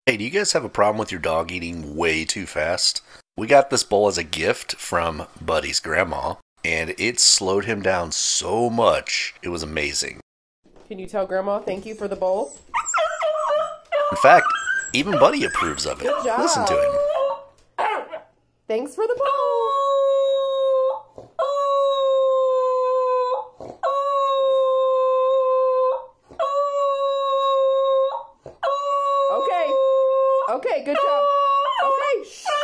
Hey, do you guys have a problem with your dog eating way too fast? We got this bowl as a gift from Buddy's grandma, and it slowed him down so much, it was amazing. Can you tell Grandma thank you for the bowl? In fact, even Buddy approves of it. Good job. Listen to him. Thanks for the bowl. Okay. Okay, good job. Okay, shh.